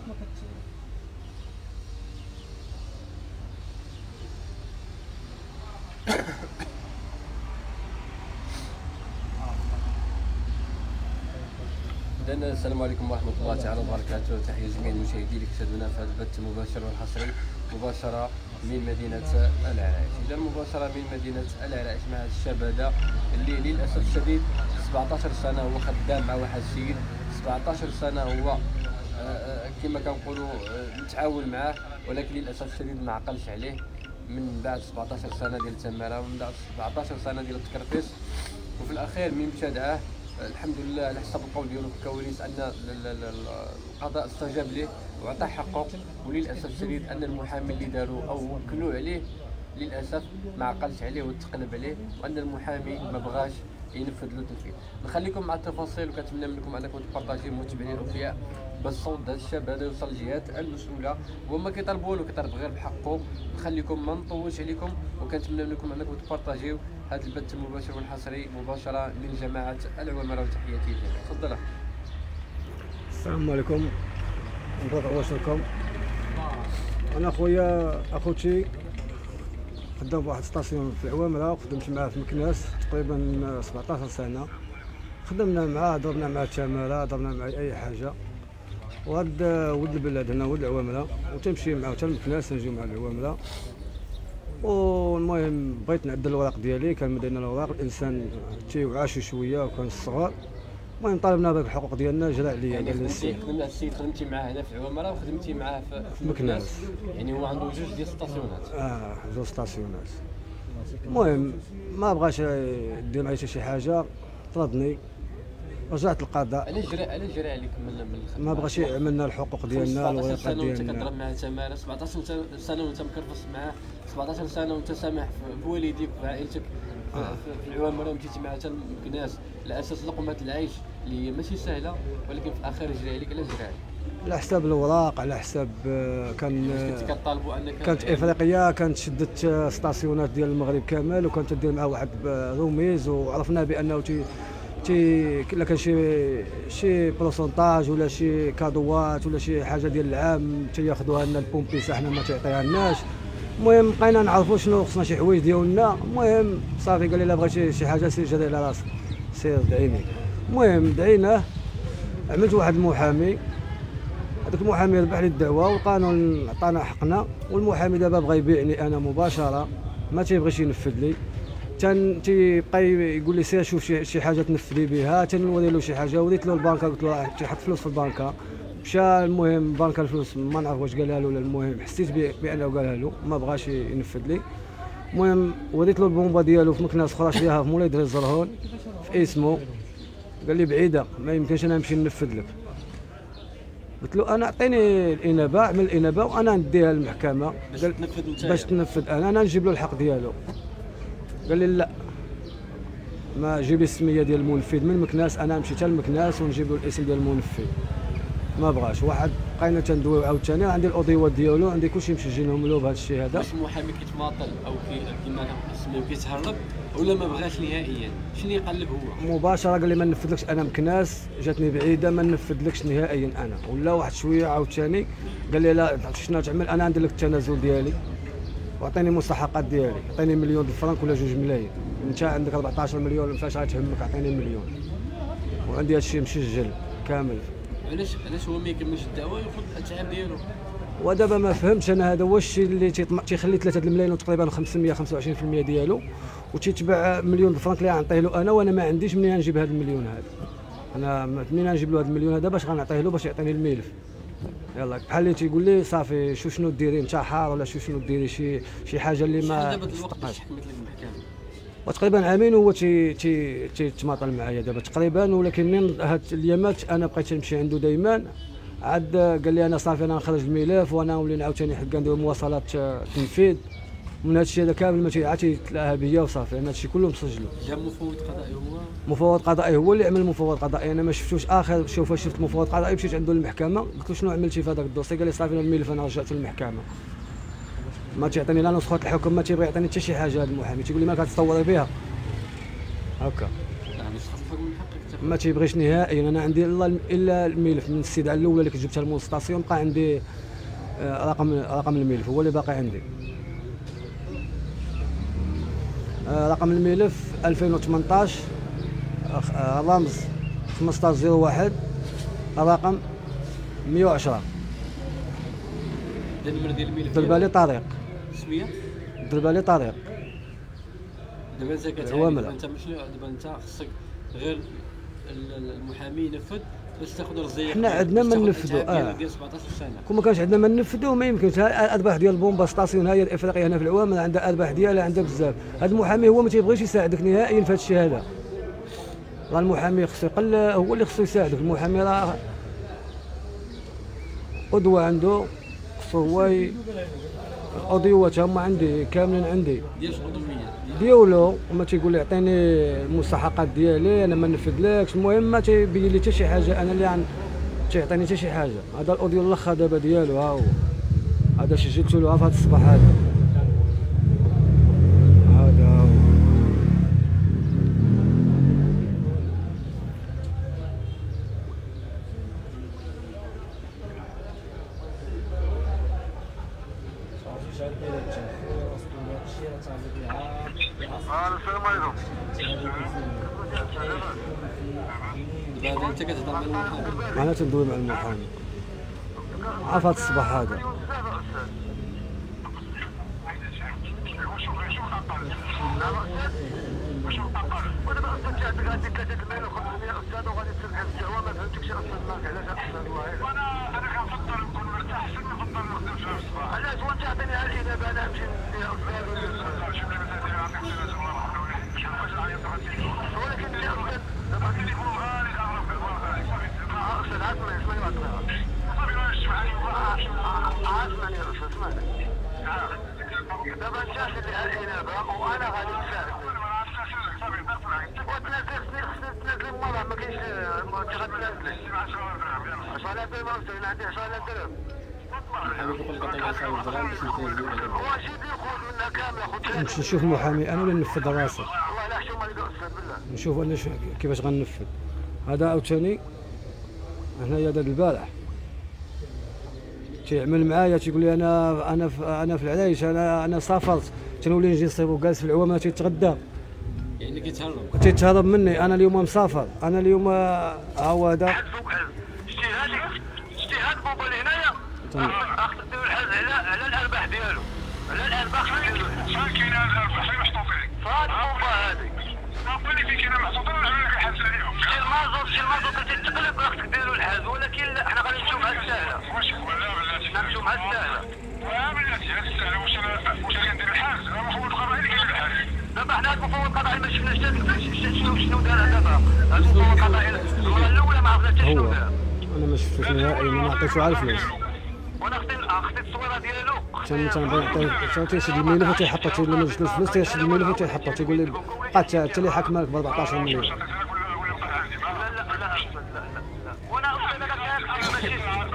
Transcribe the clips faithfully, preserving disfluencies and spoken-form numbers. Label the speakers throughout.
Speaker 1: إذن السلام عليكم ورحمة الله تعالى وبركاته. تحية جميع المشاهدين اللي كيشاهدونا في هذا البث المباشر والحصري مباشرة من مدينة العرائش. إذا مباشرة من مدينة العرائش مع هذا الشاب هذا اللي للأسف الشديد سبعطاش سنة هو خدام مع واحد السيد، سبعطاش سنة هو كما كنقولوا متعاون معاه، ولكن للأسف الشديد ما عقلش عليه من بعد سبعطاش سنة ديال التمارة ومن بعد سبعطاش سنة ديال التكرفيس، وفي الأخير من ابتدعه الحمد لله على حسب القول ديالو في الكواليس ان القضاء استجاب ليه وعطاه حقه، وللاسف الشديد ان المحامي اللي داروا او وكلوا عليه للاسف ما عقلش عليه وتقلب عليه، وان المحامي ما بغاش ينفذ له تنفيذ. نخليكم مع التفاصيل وكنتمنى منكم انكم تبارطاجيو متابعين الاوفياء باش الصوت هذا الشاب هذا يوصل للجهات المسؤوله وهما كيطالبوا له كيطالب غير بحقه. نخليكم ما نطولش عليكم وكنتمنى منكم انكم تبارطاجيو هذا البث المباشر والحصري مباشره من جماعه العوامره، وتحياتي للجميع. تفضل.
Speaker 2: السلام عليكم، نبغي نواصلكم. انا خويا اخوتي خدام في واحد ستاسيون في العوامره، خدمت معاه في مكناس تقريبا سبعطاش سنه، خدمنا معاه ضربنا معاه التماره، ضربنا معاه اي حاجه. وهاد ولد البلاد هنا ولد العوامره وتمشي معاه حتى المكناس نجيو مع العوامره. والمهم بغيت نعدل الوراق ديالي، كان مدينا الاوراق، الانسان تيوعى شويه وكان صغار. المهم طالبنا بهذوك الحقوق ديالنا، جرى عليا
Speaker 1: يعني خدمتي خدمنا السيد خدمتي معاه هنا في العوامره وخدمتي معاه في
Speaker 2: مكناس،
Speaker 1: يعني هو عنده جوج ديال السطاسيونات.
Speaker 2: اه جوج ستاسيونات. المهم ما بغاش يدير معايا حتى شي حاجه، طردني، رجعت القضاء.
Speaker 1: علاش جرى علاش جرى عليك من من الخدمه؟
Speaker 2: ما بغاش يعملنا الحقوق ديالنا الوثائق
Speaker 1: ديالنا. وانت كتضرب
Speaker 2: ديالنا
Speaker 1: معاه تماره، سبعطاش سنه وانت مكرفص معاه، سبعطاش سنه وانت سامح في والديك وفي عائلتك في,
Speaker 2: آه.
Speaker 1: في العوامره، ومشيتي معاه حتى المكناس على اساس لقمه العيش اللي هي ماشي سهله، ولكن في الاخير جرى عليك. علاش جرى عليك؟
Speaker 2: على حساب الوراق، على حساب كان
Speaker 1: كنت كطالبوا انك
Speaker 2: كانت افريقيا كانت شدت ستاسيونات ديال المغرب كامل، وكانت تدير معاه واحد روميز، وعرفنا بانه تي تي الا كان شي شي بروسونتاج ولا شي كادوات ولا شي حاجه ديال العام تياخذوها لنا البومبيس، حنا ما تعطيها لناش. المهم بقينا نعرفوا شنو خصنا شي حوايج ديالنا. المهم صافي قال لي الا بغيتي شي حاجه سير جري على راسك، سير دعيني. المهم دعيناه، عملت واحد المحامي، هذاك المحامي ربح لي الدعوه والقانون عطانا حقنا، والمحامي دابا بغى يبيعني انا مباشره، ما تيبغيش ينفذ لي. تن تيبقى يقول لي سير شوف شي, شي حاجه تنفذي بها، تنوري له شي حاجه، وريت له البنكه قلت له راه تيحط فلوس في البنكه، مشى. المهم البنكه الفلوس ما نعرف واش قالها له ولا، المهم حسيت بانه قالها له، ما بغاش ينفذ لي. المهم وريت له البومبا ديالو في مكناس اخرى شريها في مولاي دري الزرهون في اسمه، قال لي بعيده ما يمكنش انا نمشي ننفذ لك. قلت له انا اعطيني الانابه، اعمل الانابه وانا نديها للمحكمه
Speaker 1: باش تنفذ انت،
Speaker 2: باش تنفذ انا انا نجيب له الحق ديالو. قال لي لا، ما جيب لي السميه ديال المنفذ من مكناس، انا نمشي حتى لمكناس ونجيب له الاسم ديال المنفذ. ما بغاش. واحد بقينا تندويو عاوتاني، عندي الاوديوات ديالو، عندي كلشي مسجلهم له بهذا الشيء هذا.
Speaker 1: واش المحامي كيتماطل او كي كيما كنسميو كيتهرب ولا ما بغاش نهائيا؟ شنو قال لك هو؟
Speaker 2: مباشره قال لي ما ننفذلكش انا مكناس، جاتني بعيده ما ننفذلكش نهائيا انا. ولا واحد شويه عاوتاني قال لي لا شنو تعمل، انا ندير لك التنازل ديالي واعطيني المستحقات ديالي، عطيني مليون د الفرنك ولا جوج ملايين، انت عندك أربعطاش مليون فاش غتهمك عطيني مليون، وعندي هذا الشيء مسجل كامل.
Speaker 1: علاش علاش هو ما يكملش الدعوه ياخذ الاتعاب ديالو؟
Speaker 2: ودابا ما فهمتش انا هذا واش الشيء اللي تيخلي ثلاثة الملايين وتقريبا خمسمية وخمسة وعشرين بالمية ديالو، وتيتبع مليون د الفرنك اللي غنعطيه له انا، وانا ما عنديش منين نجيب هذا المليون هذا. انا منين نجيب له هذا المليون هذا باش غنعطيه له باش يعطيني الملف؟ يلا بحال اللي تيقول لي صافي شو شنو ديري انت حار، ولا شو شنو ديري شي شي حاجه اللي ما
Speaker 1: دابا الوقت باش حكمت لك المحكمه.
Speaker 2: وتقريبا عامين هو تي تي تيتماطل معايا دابا تقريبا، ولكن من هاد الايامات انا بقيت نمشي عنده دائما. عاد قال لي انا صافي انا نخرج الملف وانا نولي عاوتاني حق ندير مواصلات تنفيذ من هذا الشيء هذا كامل، ما عاد تيتلاها بيا وصافي. انا هذا الشيء كله مسجله.
Speaker 1: جا مفوض قضائي هو
Speaker 2: مفوض قضائي هو اللي عمل مفوض قضائي، انا ما شفتوش. اخر شوف شفت مفوض قضائي مشيت عنده للمحكمه قلت له شنو عملتي في هذاك الدوسي؟ قال لي صافي الملف انا رجعته للمحكمه، ما تيعطيني لا نسخه الحكم، ما تيبغي يعطيني حتى شي حاجه. هذا المحامي تيقول لي ما كتصوري بها هكا.
Speaker 1: يعني نسخه الحكم من حقك
Speaker 2: ما تيبغيش نهائيا. انا عندي الا الا الملف من السيده الاولى اللي كنت جبتها للمونستاسيون، بقى عندي آه، رقم رقم الملف هو اللي باقي عندي. آه، رقم الملف ألفين وثمنطاش آه، رمز خمسطاش صفر واحد، الرقم مية وعشرة.
Speaker 1: النمر ديال الملف
Speaker 2: ضربه لي طريق،
Speaker 1: سميه
Speaker 2: ضربه لي طريق.
Speaker 1: دابا انت كتعاني، انت ماشي دابا انت خصك غير المحامي ينفذ باش تاخذ رزيه.
Speaker 2: حنا عندنا ما ننفذوا اه
Speaker 1: ديال سبعطاش سنه.
Speaker 2: كون ما كانش عندنا ما ننفذوا ما يمكنش. الارباح ديال البومبا ستاسيون هي الافريقيه هنا في العوامل عندها الارباح ديالها عندها بزاف. هذا المحامي هو ما تيبغيش يساعدك نهائيا في هذا الشيء هذا. راه المحامي خصو يقل، هو اللي خصو يساعدك. المحامي راه قدوه عنده، خصو هو ي... الاوديوات هما عندي كاملين عندي
Speaker 1: ديال العضويه
Speaker 2: ديالو، وما تيقول لي عطيني المستحقات ديالي انا ما ننفذلكش. المهم ما تيبين لي حتى شي حاجه انا اللي عن تيعطيني حتى شي حاجه. هذا الاوديو الاخر دابا ديالو ها هو، هذا سجلته له في هذا الصباح هذا. هذا هو
Speaker 3: السلام عليكم.
Speaker 1: دابا انت كتهضر مع المحامي.
Speaker 2: انا تندوي مع المحامي عا في هذا الصباح هذا.
Speaker 3: علاش وانت عطيني هالإجابة انا نمشي نديها ولكن يا أستاذ دابا التليفون غالي أستاذ عاسمني اسمعني عاسمني يا أستاذ اسمعني. دابا انت عطيني هالإجابة وأنا غادي نساعدك وتنزل خصني تنزل مرة ما كاينش انت غتنزل عشرة آلاف درهم أستاذ عندي عشرة آلاف درهم.
Speaker 1: المحامي كيقول لك عطيك عشرة دراهم باش نتنازلوا عليهم.
Speaker 3: هو اش يقول منها كامله خذ
Speaker 2: نمشي نشوف محامي انا ولا ننفذ راسي،
Speaker 3: والله لا حشومه لك استاذ بالله.
Speaker 2: نشوف انا شو كيفاش غننفذ. هذا عاوتاني هنايا هذا البارح تيعمل معايا تيقول لي انا انا في انا في العرايش، انا انا سافرت تنولي نجي نصيبو جالس في العوامه تيتغدى،
Speaker 1: يعني كيتهرب
Speaker 2: تيتهرب مني. انا اليوم مسافر، انا اليوم ها هو هذا
Speaker 3: شتي هذيك شتي هاد بوبا اللي هنايا خاصك ديروا الحاج على على الارباح ديالو، على الارباح ديالو. شحال كاين هاد الارباح اللي محطوطين؟ فهاد البوبا هادي البوبا اللي فين كاينه محطوطين ونعملوا لك الحاج عليهم. شتي المازوط شتي المازوط تتقلب خاصك ديروا الحاج، ولكن لا حنا غادي نمشيو مع السهله. واش ولا بلاتي نمشيو مع السهله. لا بلاتي هاد السهله واش انا واش غادي ندير الحاج؟ راه المفوض القضائي اللي كيدير الحاج. دابا حنا هاد المفوض القضائي ما شفناش شنو شنو دار دابا. هاد المفوض القضائي المره الاولى ما عرفناش حتى شنو
Speaker 2: هو
Speaker 3: دار.
Speaker 2: انا ما شفتوش نهائيا، ما عطيتو على الفلوس.
Speaker 3: وانا اختي اختي التصويره ديالو
Speaker 2: تم تنبغي نعطيه تيشد الملف وتيحطو تي لما جبت الفلوس تيشد الملف وتيحطو تيقول لي بقات حتى اللي حاكمه لك ب أربعطاش مليون.
Speaker 3: لا لا لا لا لا لا لا وانا اختي انا كنعرف ماشي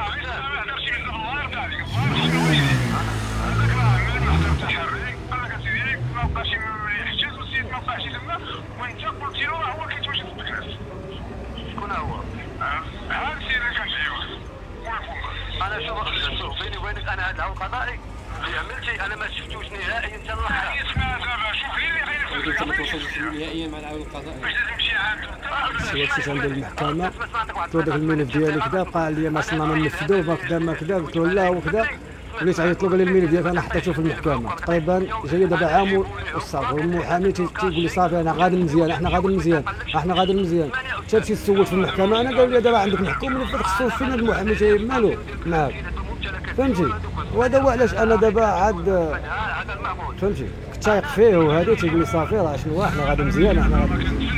Speaker 3: شكون هو؟ هذا الشيء اللي كنجيوه. انا شوف شوف بيني وبينك انا هذا العون القضائي اللي عملتي انا ما شفتوش نهائيا حتى اللحظه. اسمع دابا شوف لي اللي
Speaker 1: ولكن ما توصلش نهائيا مع العون القضائي.
Speaker 3: باش تمشي عاد
Speaker 2: سيرت عند المحكمه قلت له داك الملف ديالي كذا، قال لي ما صرنا ما ننفذوه ما كذا ما كذا، قلت له لا وكذا. وليت عيط له قال لي الملف ديالك انا حطيته في المحكمه تقريبا جاي دابا عام والصافي، والمحامي تيقول لي صافي انا غادي مزيان احنا غادي مزيان احنا غادي مزيان. حتى مشيت سولت في المحكمه انا قالوا لي دابا عندك محكوم اللي خصو فين هذا المحامي تي مالو معاك فهمتي. وهذا هو علاش انا دابا عاد فهمتي كنت تايق فيه وهذا تيقول لي صافي راه شنو احنا غادي مزيان احنا غادي مزيان.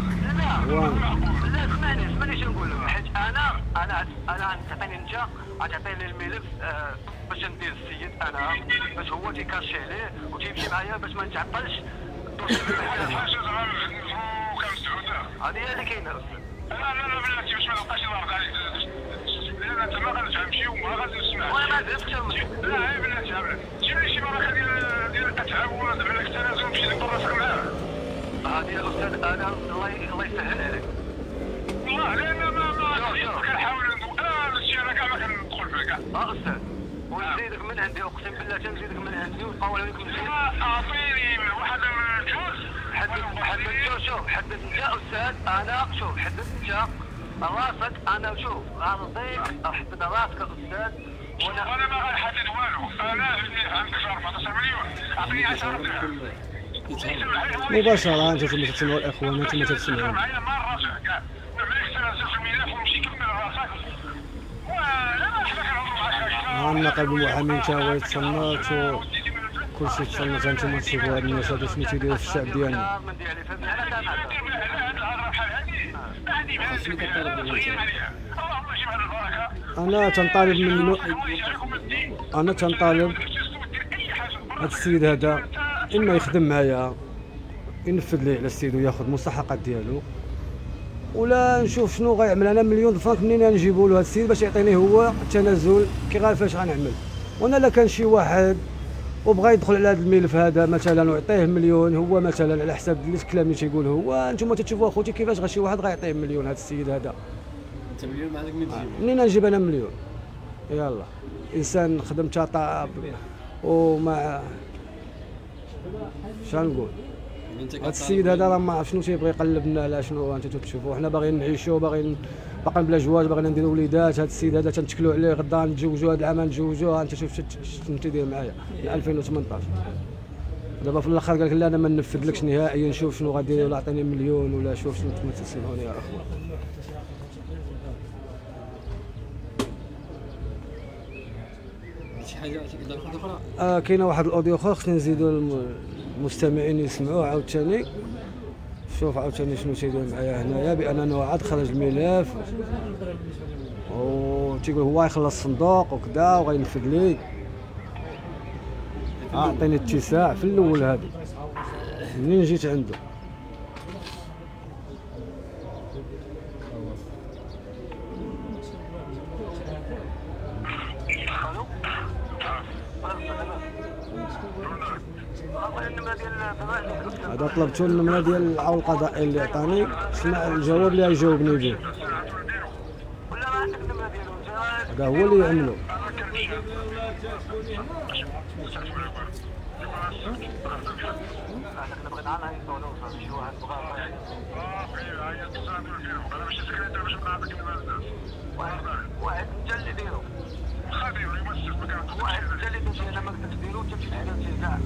Speaker 3: لا اسمعني اسمعني شنو نقول لك، حيت انا انا انا تعطيني انت غتعطيني الملف آه باش ندير السيد انا باش هو تيكاشي عليه وتيمشي معايا باش ما نتعطلش. هذه هي اللي كاينه. لا لا لا بلاتي باش ما نبقاش نضغط عليك لان انت ما غاديش تمشي وما غاديش نسمع. وانا ما درتش لا عيب بلاتي عيب بلاتي جيب لي شي مراخ ديال ديال الاتعاب ولا دابا لك التنازل نمشي ندير راسك معاه. هذه يا استاذ انا الله الله يسهل عليك اه لان ما ما كنحاول نقول اه الشيء انا كاع ما كندخل فيه كاع. اه استاذ ونزيدك من عندي اقسم بالله تنزيدك من عندي ونطول عليك مزيان. اعطيني واحد الجوز. حدد حدد شوف شوف حدد انت استاذ انا شوف حدد انت راسك انا شوف ارضيك حدد راسك استاذ. وانا انا ما غنحدد والو انا عندك أربعطاش مليون اعطيني عشرة دراهم.
Speaker 2: مباشرة انت تما تسمعوا الاخوان انتم تسمعوا.
Speaker 3: معايا ما الراجع كاع مليك تنزل في الملف ومشي كمل راسك. ولا ما حنا كنهضروا معاك.
Speaker 2: النقيب المحامي تا هو يتصنت كلشي تصنت انتم تشوفوا هاد الناس هادو شنو تيديروا في الشعب ديالنا. انا تنطالب من انا تنطالب هاد السيد هذا اما يخدم معايا ينفذ لي على السيد وياخذ المستحقات ديالو، ولا نشوف شنو غيعمل. انا مليون فرانك منين غنجيبو له هاد السيد باش يعطيني هو التنازل كي غير فاش غنعمل. وانا الا كان شي واحد وبغى يدخل على هذا الملف هذا مثلا ويعطيه مليون هو مثلا على حساب الكلام اللي تيقول هو، انتم تتشوفوا اخوتي كيفاش غشي واحد غيعطيه مليون هذا السيد هذا.
Speaker 1: انت مليون ما عندك منين تجيبو؟
Speaker 2: منين نجيب انا مليون؟ يلا انسان خدم تاطا وما شنقول. هذا السيد هذا راه ما عرف شنو تيبغي يقلبنا على شنو انت تشوفوا. حنا باغيين نعيشوا باغيين باقيين بلا جواز باغيين نديروا وليدات. هذا السيد هذا تنتكلوا عليه غدا نتزوجوا هذا العام نتزوجوا. انت شوف شنو تيدير معايا من ألفين وثمنطاش. دابا في الاخر قال لك لا انا ما ننفذلكش نهائيا. شوف شنو غادير ولا عطيني مليون ولا شوف شنو تسمعوني يا اخوان.
Speaker 1: شي حاجه شي اضافه اخرى؟
Speaker 2: اه كاينه واحد الاوديو اخر خصنا نزيدوا المستمعين يسمعوه عاوتاني. شوف عاوتاني شنو تيدير معايا هنايا بانه عاد خرج الملف و تيقول هو يخلص الصندوق وكذا وغينفذ لي. اعطيني اتساع في الاول هذا منين جيت عنده. هذا طلبتو النمره ديال العون القضائي اللي عطاني. سمع الجواب اللي غيجاوبني به هذا هو اللي يعملو.
Speaker 3: واحد انت اللي ديرو خبير يمسك مكان واحد انت اللي تمشي انا ما قدرتش ديرو تمشي تحل كاع.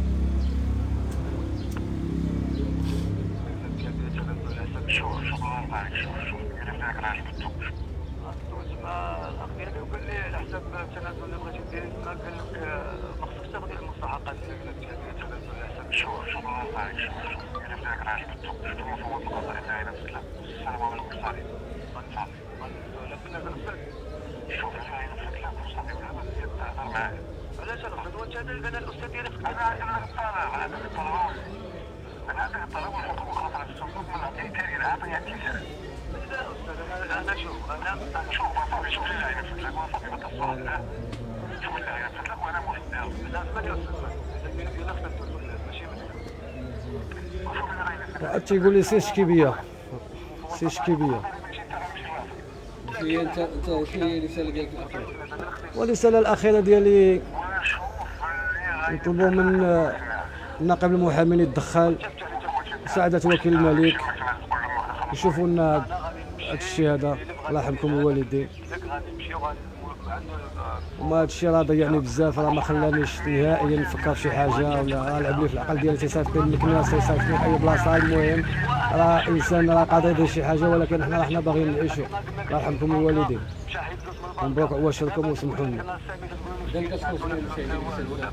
Speaker 3: شوف شوف معك شوف شوف انا فاك راجل بالضبط. الاخ ديالي قال لي على حساب التنازل اللي بغيتي ديري تما قال لك ما خصكش تاخذ المستحقات ديالك التنازل على حساب. شوف شوف معك شوف شوف انا فاك راجل بالضبط. شفت المفوض القضائي تاعنا في السلام السلام عليكم صافي صافي لكن هذا الفرق. شوف انا نفسك لا صافي ولا ما تهضر معاه. علاش انا الخدوه انت انا الاستاذ ديالك انا انا الطلب انا الطلب من هذا الطلب والحكم خاطر الصندوق من عطيه تاني العطيه اتساع. لا استاذ انا انا شوف انا انا شوف صافي شوف اللي عينت لك صافي ما تصل لا شوف اللي عينت لك وانا موجود. لا اسمعني يا استاذ ديالك ديال خدمته ماشي مشكل.
Speaker 2: وعاد تيقول لي سير شكي بيا سير شكي بيا.
Speaker 1: هي انت انت شنو هي الرساله ديالك الاخيره؟
Speaker 2: والرساله الاخيره ديالي نطلبوا من النقيب المحامي يتدخل مساعدة وكيل الملك يشوفوا لنا هذا الشيء هذا الله يرحمكم الوالدين. وما هذا الشيء راه ضيعني بزاف راه ما خلانيش نهائيا نفكر في شي حاجه ولا لعب لي في العقل ديالي تيصيفطني للكناس تيصيفطني لاي بلاصه. المهم راه انسان راه قادر يدير شي حاجه ولكن حنا راه حنا باغيين نعيشوا الله يرحمكم الوالدين. مبروك عواشركم وسمحوا لنا.
Speaker 1: اذا كتشوفوا شنو المشاهدين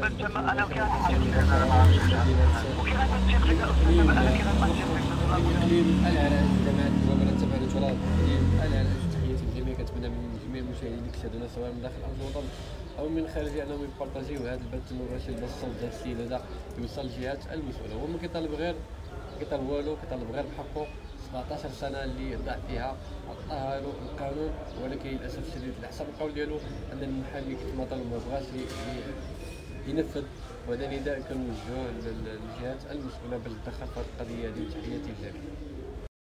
Speaker 1: العرايس جماعه المؤامرات تبعت ولا العرايس تحياتي للجميع. كنتمنى من جميع المشاهدين اللي كيشاهدونا سواء من داخل ارض الوطن او من خارج انهم يبارطاجيو هذا البث المباشر باش الصوت ديال السيد هذا يوصل للجهات المسؤوله. هو ما كيطالب غير كيطالب والو كيطالب غير بحقه. سبعطاش سنه اللي ضاع فيها عطاها له القانون ولكن للاسف الشديد على حسب القول ديالو ان المحامي كيف ما طلب ما بغاش ينفذ. وهذا نداء كنوجهوه للجهات المسؤوله باش تدخل في هذه القضيه هذه. تحياتي للجميع.